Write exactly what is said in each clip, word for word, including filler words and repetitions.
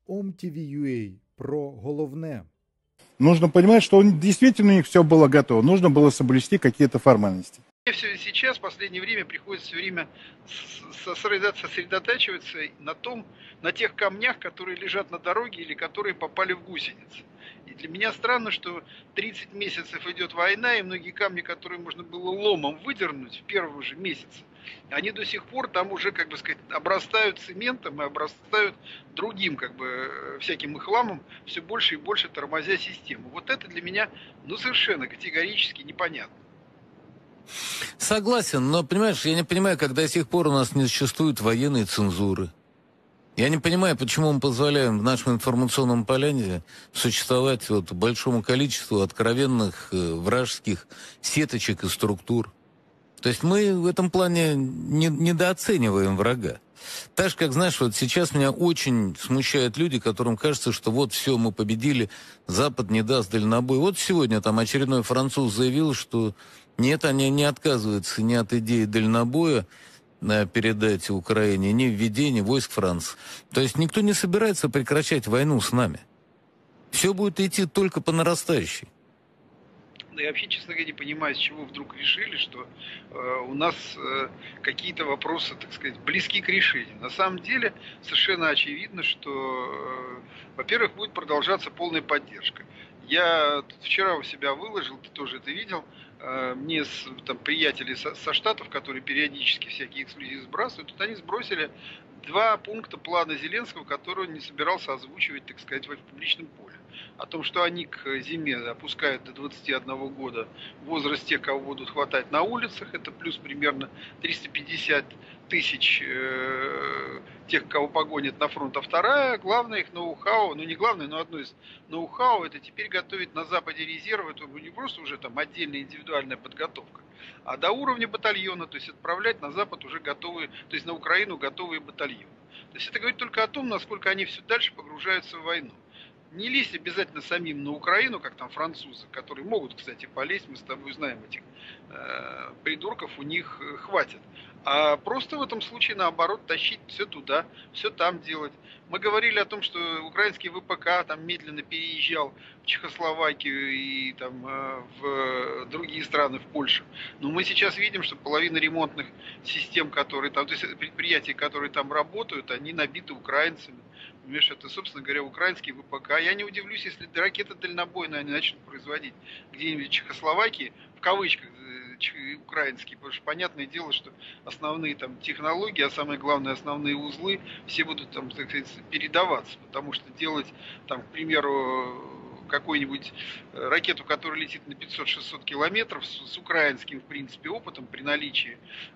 Ом Ті Ві ю а про головне. Нужно понимать, что действительно у них все было готово. Нужно было соблюсти какие-то формальности. Сейчас, в последнее время, приходится все время сосредотачиваться на том, на тех камнях, которые лежат на дороге или которые попали в гусеницы. И для меня странно, что тридцать месяцев идет война, и многие камни, которые можно было ломом выдернуть в первые же месяцы, они до сих пор там уже, как бы сказать, обрастают цементом и обрастают другим, как бы, всяким их хламом, все больше и больше тормозя систему. Вот это для меня, ну, совершенно категорически непонятно. Согласен, но, понимаешь, я не понимаю, как до сих пор у нас не существует военной цензуры. Я не понимаю, почему мы позволяем в нашем информационном поле существовать вот большому количеству откровенных э, вражеских сеточек и структур. То есть мы в этом плане не, недооцениваем врага. Так же, как, знаешь, вот сейчас меня очень смущают люди, которым кажется, что вот все, мы победили, Запад не даст дальнобой. Вот сегодня там очередной француз заявил, что нет, они не отказываются ни от идеи дальнобоя передать Украине, ни введения войск Франции. То есть никто не собирается прекращать войну с нами. Все будет идти только по нарастающей. Я вообще, честно говоря, не понимаю, с чего вдруг решили, что э, у нас э, какие-то вопросы, так сказать, близки к решению. На самом деле, совершенно очевидно, что, э, во-первых, будет продолжаться полная поддержка. Я вчера у себя выложил, ты тоже это видел, э, мне с, там, приятели со, со Штатов, которые периодически всякие эксклюзивы сбрасывают, тут они сбросили два пункта плана Зеленского, которые он не собирался озвучивать, так сказать, в публичном поле. О том, что они к зиме опускают до двадцати одного года возраст тех, кого будут хватать на улицах, это плюс примерно триста пятьдесят тысяч э, тех, кого погонят на фронт. А вторая, главное их ноу-хау, ну не главное, но одно из ноу-хау, это теперь готовить на Западе резервы, это не просто уже там отдельная индивидуальная подготовка, а до уровня батальона, то есть отправлять на Запад уже готовые, то есть на Украину готовые батальоны. То есть это говорит только о том, насколько они все дальше погружаются в войну. Не лезть обязательно самим на Украину, как там французы, которые могут, кстати, полезть, мы с тобой знаем этих э, придурков, у них э, хватит. А просто в этом случае, наоборот, тащить все туда, все там делать. Мы говорили о том, что украинский вэ пэ ка там медленно переезжал в Чехословакию и там э, в другие страны, в Польшу. Но мы сейчас видим, что половина ремонтных систем, которые там, то есть предприятий, которые там работают, они набиты украинцами. Понимаешь, это, собственно говоря, украинский вэ пэ ка. Я не удивлюсь, если ракеты дальнобойные они начнут производить где-нибудь в Чехословакии, в кавычках, украинские, потому что понятное дело, что основные там технологии, а самое главное основные узлы, все будут там, так сказать, передаваться, потому что делать там, к примеру, какую-нибудь ракету, которая летит на пятьсот-шестьсот километров с, с украинским, в принципе, опытом при наличии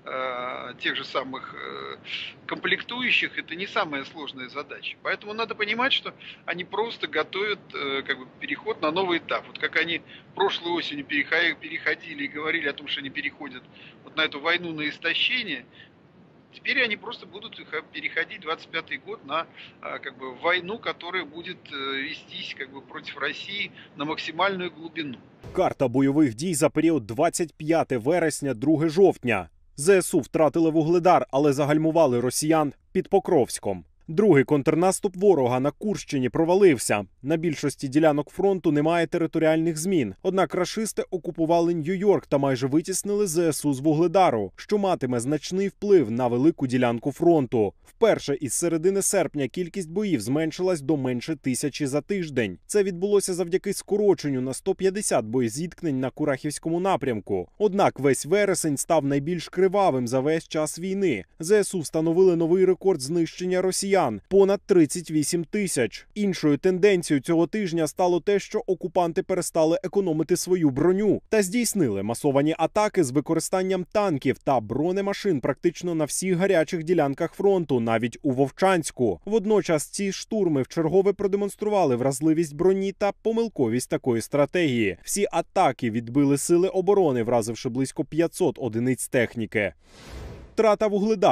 э, тех же самых э, комплектующих, это не самая сложная задача. Поэтому надо понимать, что они просто готовят э, как бы, переход на новый этап. Вот как они прошлой осенью переходили и говорили о том, что они переходят вот на эту войну на истощение, теперь они просто будут переходить двадцать пятый год на как бы, войну, которая будет вестись как бы, против Росії на максимальну глибину. Карта бойових дій за період двадцять п'яте вересня - друге жовтня. зе ес у втратили Вугледар, але загальмували росіян під Покровськом. Другий контрнаступ ворога на Курщині провалився. На більшості ділянок фронту немає територіальних змін. Однак рашисти окупували Нью-Йорк та майже витіснили зе ес у з Вугледару, що матиме значний вплив на велику ділянку фронту. Вперше із середини серпня кількість боїв зменшилась до менше тисячі за тиждень. Це відбулося завдяки скороченню на сто п'ятдесят боєзіткнень на Курахівському напрямку. Однак весь вересень став найбільш кривавим за весь час війни. зе ес у встановили новий рекорд знищення росіян – понад тридцять вісім тисяч. Іншою тенденцією цього тижня стало те, що окупанти перестали економити свою броню та здійснили масовані атаки з використанням танків та бронемашин практично на всіх гарячих ділянках фронту, навіть у Вовчанську. Водночас ці штурми вчергове продемонстрували вразливість броні та помилковість такої стратегії. Всі атаки відбили сили оборони, вразивши близько п'ятсот одиниць техніки. Втрата Вугледару.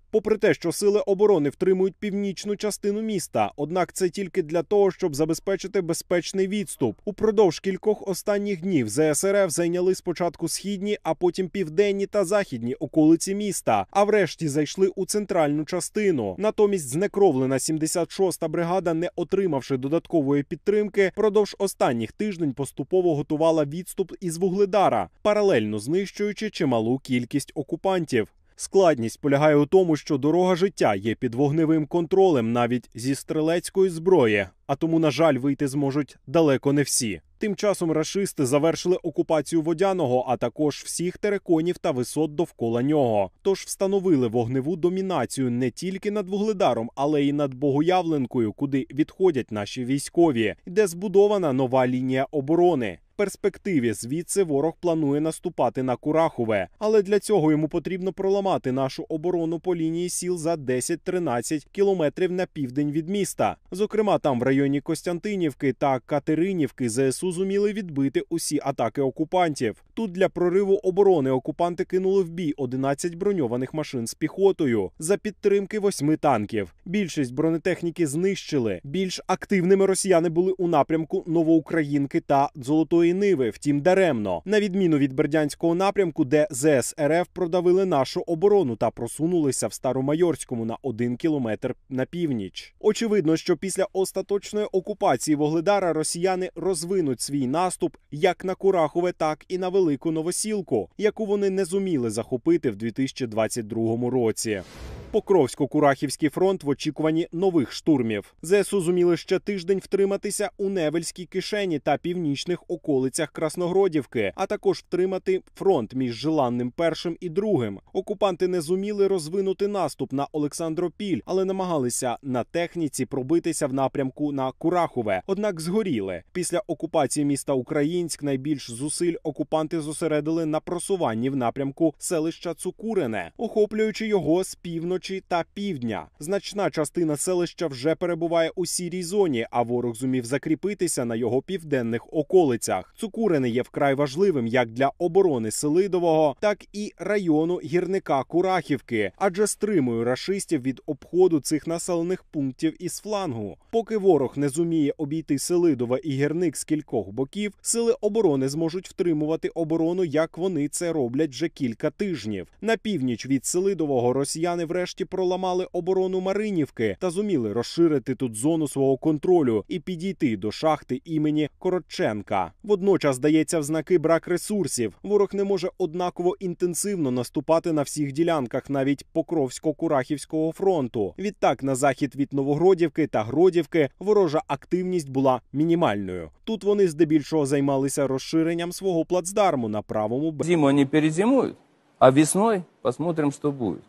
Попри те, що сили оборони втримують північну частину міста, однак це тільки для того, щоб забезпечити безпечний відступ. Упродовж кількох останніх днів Зе Ес Ер Еф зайняли спочатку східні, а потім південні та західні околиці міста, а врешті зайшли у центральну частину. Натомість знекровлена сімдесят шоста бригада, не отримавши додаткової підтримки, продовж останніх тижнів поступово готувала відступ із Вугледара, паралельно знищуючи чималу кількість окупантів. Складність полягає у тому, що дорога життя є під вогневим контролем навіть зі стрілецької зброї, а тому, на жаль, вийти зможуть далеко не всі. Тим часом рашисти завершили окупацію Водяного, а також всіх териконів та висот довкола нього. Тож встановили вогневу домінацію не тільки над Вугледаром, але й над Богоявленкою, куди відходять наші військові, де збудована нова лінія оборони. В перспективі звідси ворог планує наступати на Курахове, але для цього йому потрібно проламати нашу оборону по лінії сіл за десять-тринадцять кілометрів на південь від міста. Зокрема, там в районі Костянтинівки та Катеринівки Зе Ес У зуміли відбити усі атаки окупантів. Тут для прориву оборони окупанти кинули в бій одинадцять броньованих машин з піхотою за підтримки восьми танків. Більшість бронетехніки знищили. Більш активними росіяни були у напрямку Новоукраїнки та Золотої Ниви, втім даремно. На відміну від Бердянського напрямку, де Зе Ес Ер Еф продавили нашу оборону та просунулися в Старомайорському на один кілометр на північ. Очевидно, що після остаточної окупації Вугледара росіяни розвинуть свій наступ як на Курахове, так і на Велику Новосілку, яку вони не зуміли захопити в дві тисячі двадцять другому році. Покровсько-Курахівський фронт в очікуванні нових штурмів. Зе Ес У зуміли ще тиждень втриматися у Невельській кишені та північних околицях Красногродівки, а також втримати фронт між Желанним першим і другим. Окупанти не зуміли розвинути наступ на Олександропіль, але намагалися на техніці пробитися в напрямку на Курахове, однак згоріли. Після окупації міста Українськ найбільш зусиль окупанти зосередили на просуванні в напрямку селища Цукурине, охоплюючи його з півночі та півдня. Значна частина селища вже перебуває у сірій зоні, а ворог зумів закріпитися на його південних околицях. Цукурине є вкрай важливим як для оборони Селидового, так і району гірника Курахівки, адже стримує рашистів від обходу цих населених пунктів із флангу. Поки ворог не зуміє обійти Селидове і гірник з кількох боків, сили оборони зможуть втримувати оборону, як вони це роблять вже кілька тижнів. На північ від Селидового росіяни врешті проламали оборону Маринівки та зуміли розширити тут зону свого контролю і підійти до шахти імені Коротченка. Водночас дається в знаки брак ресурсів. Ворог не може однаково інтенсивно наступати на всіх ділянках навіть Покровсько-Курахівського фронту. Відтак на захід від Новогродівки та Гродівки ворожа активність була мінімальною. Тут вони здебільшого займалися розширенням свого плацдарму на правому березі. Зиму они перезимуют, а весной посмотрим, что будет.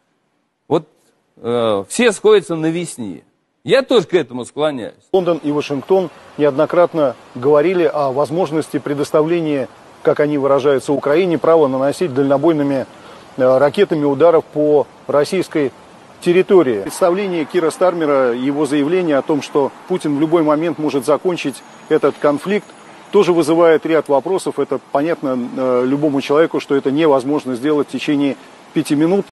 Вот э, все сходятся на весне. Я тоже к этому склоняюсь. Лондон и Вашингтон неоднократно говорили о возможности предоставления, как они выражаются, Украине права наносить дальнобойными э, ракетами ударов по российской территории. Представление Кира Стармера, его заявление о том, что Путин в любой момент может закончить этот конфликт, тоже вызывает ряд вопросов. Это понятно э, любому человеку, что это невозможно сделать в течение пяти минут.